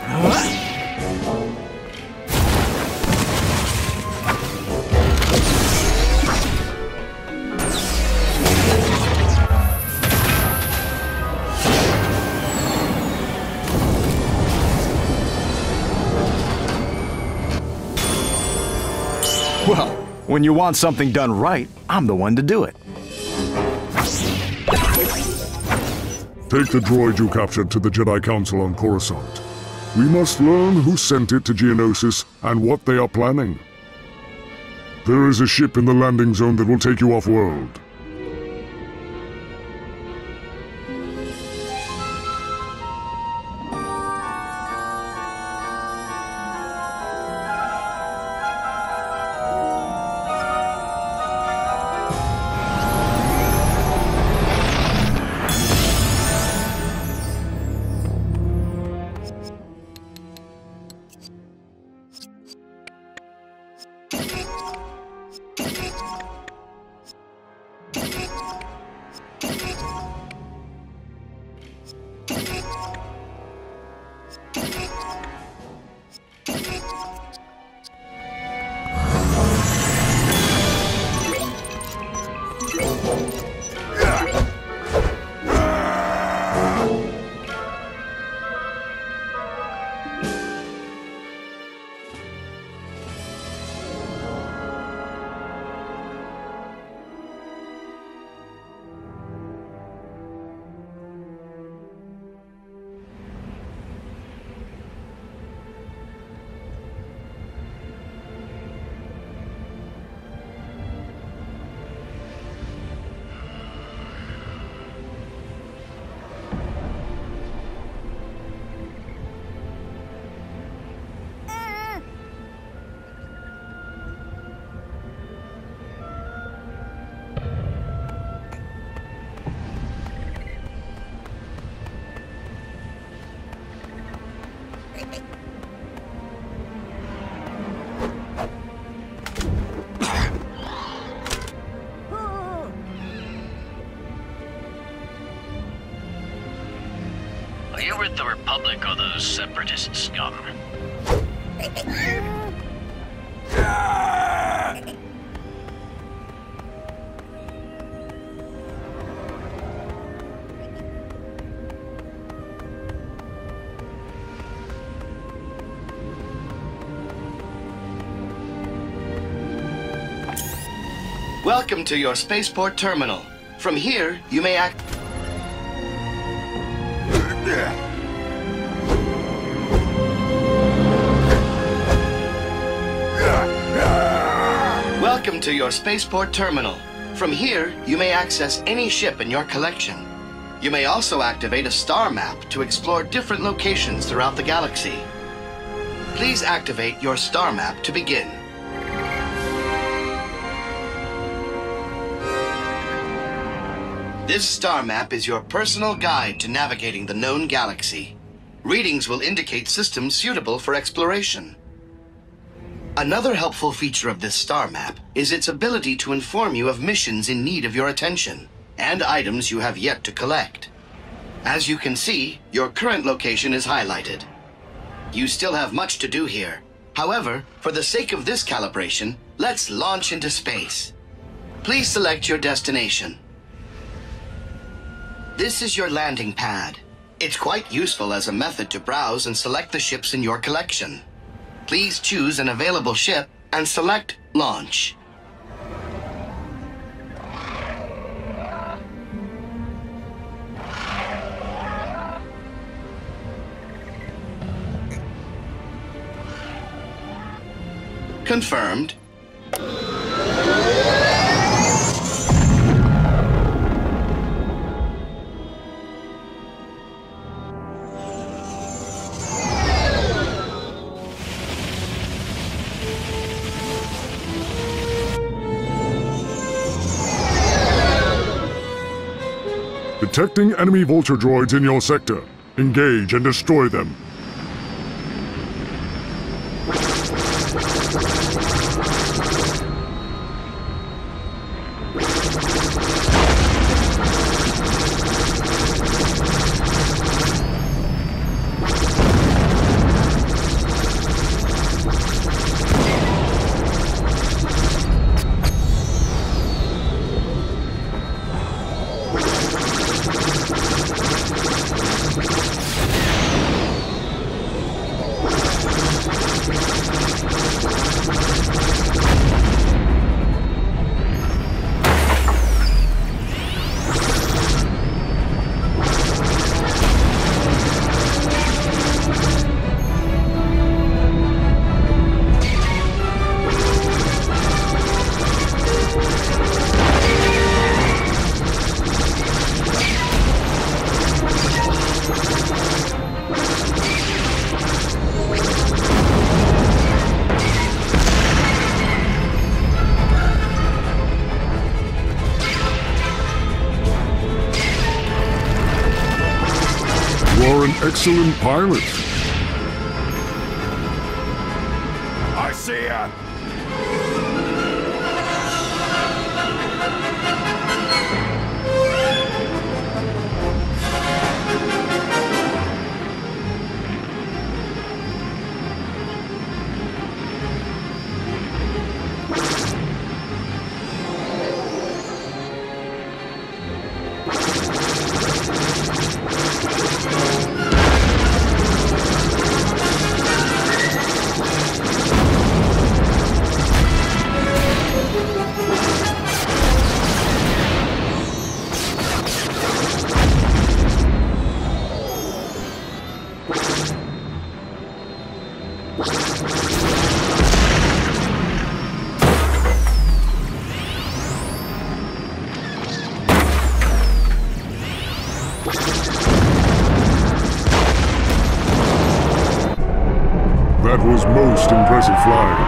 Well, when you want something done right, I'm the one to do it. Take the droid you captured to the Jedi Council on Coruscant. We must learn who sent it to Geonosis and what they are planning. There is a ship in the landing zone that will take you off-world. Are you with the Republic or those separatist scum? Welcome to your spaceport terminal. From here, you may act... Welcome to your spaceport terminal. From here, you may access any ship in your collection. You may also activate a star map to explore different locations throughout the galaxy. Please activate your star map to begin. This star map is your personal guide to navigating the known galaxy. Readings will indicate systems suitable for exploration. Another helpful feature of this star map is its ability to inform you of missions in need of your attention and items you have yet to collect. As you can see, your current location is highlighted. You still have much to do here. However, for the sake of this calibration, let's launch into space. Please select your destination. This is your landing pad. It's quite useful as a method to browse and select the ships in your collection. Please choose an available ship and select Launch. Confirmed. Detecting enemy vulture droids in your sector. Engage and destroy them. excellent pilot. I see ya. That was most impressive flying.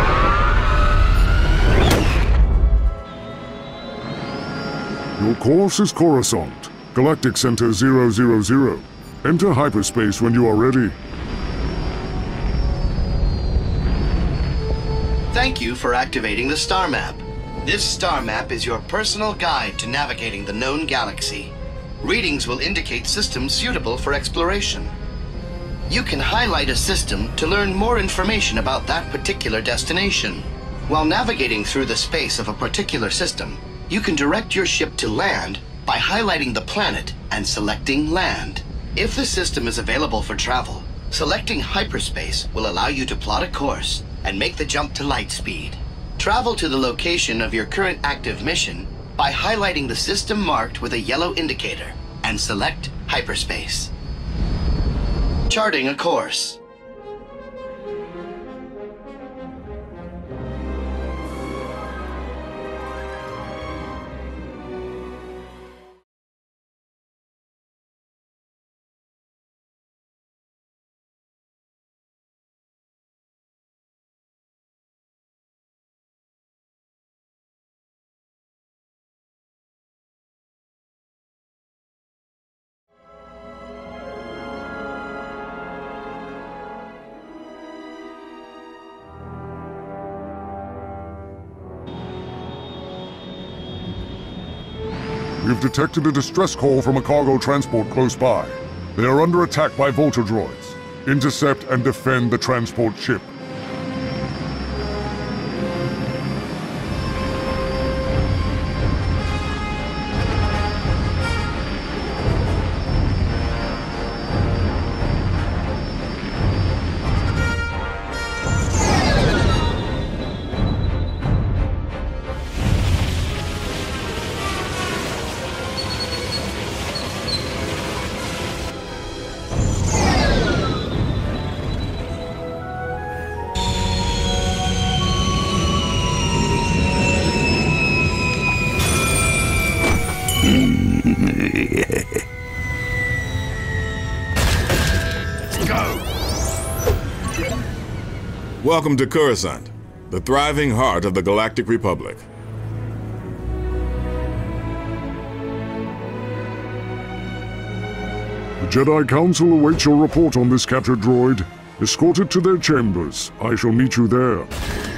Your course is Coruscant, Galactic Center 000. Enter hyperspace when you are ready. Thank you for activating the star map. This star map is your personal guide to navigating the known galaxy. Readings will indicate systems suitable for exploration. You can highlight a system to learn more information about that particular destination. While navigating through the space of a particular system, you can direct your ship to land by highlighting the planet and selecting land. If the system is available for travel, selecting hyperspace will allow you to plot a course and make the jump to light speed. Travel to the location of your current active mission by highlighting the system marked with a yellow indicator and select hyperspace. Charting a course. We've detected a distress call from a cargo transport close by. They are under attack by Volta droids. Intercept and defend the transport ship. Welcome to Coruscant, the thriving heart of the Galactic Republic. The Jedi Council awaits your report on this captured droid. Escort it to their chambers. I shall meet you there.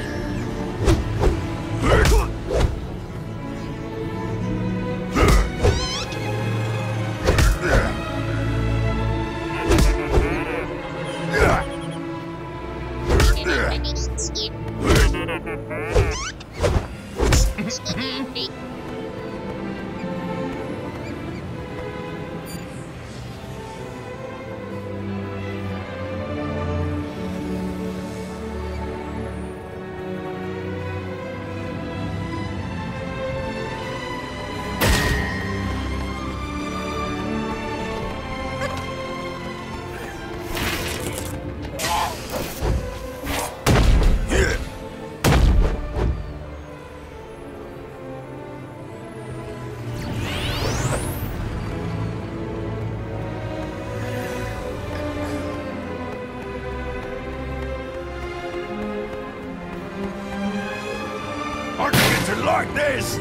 Like this!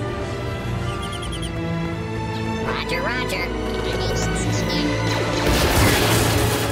Roger, roger.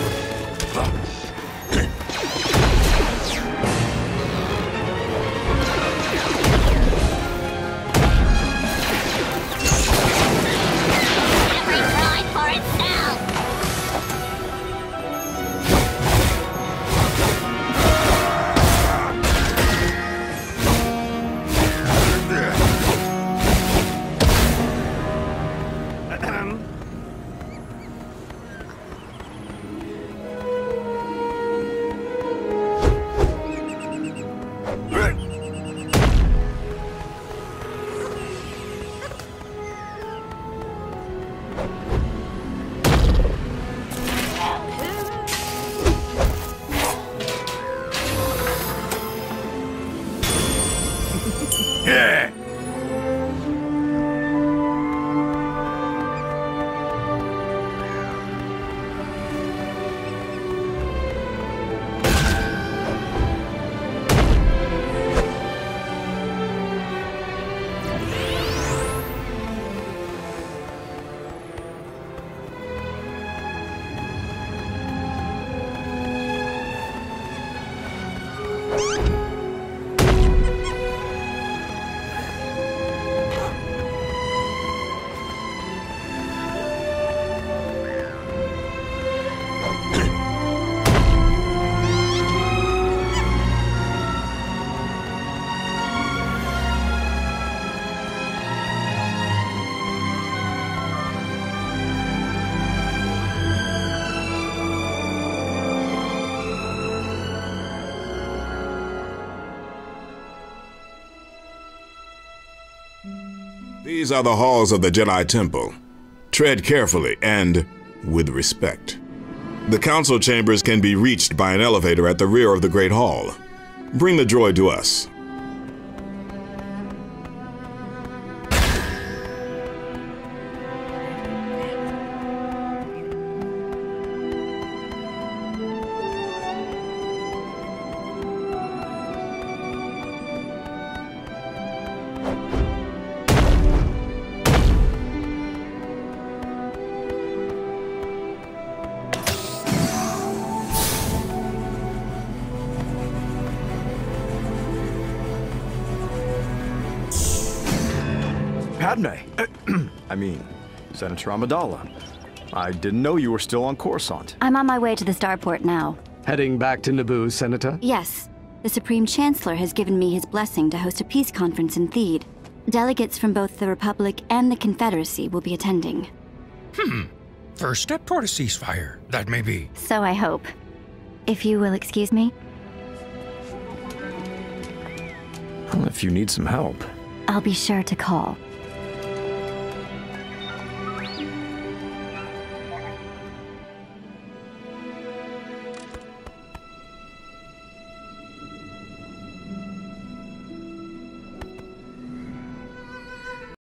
These are the halls of the Jedi Temple. Tread carefully and with respect. The council chambers can be reached by an elevator at the rear of the Great Hall. Bring the droid to us. Padme. I mean, Senator Amidala. I didn't know you were still on Coruscant. I'm on my way to the starport now. Heading back to Naboo, Senator? Yes. The Supreme Chancellor has given me his blessing to host a peace conference in Theed. Delegates from both the Republic and the Confederacy will be attending. First step toward a ceasefire, that may be. So I hope. If you will excuse me? Well, if you need some help. I'll be sure to call.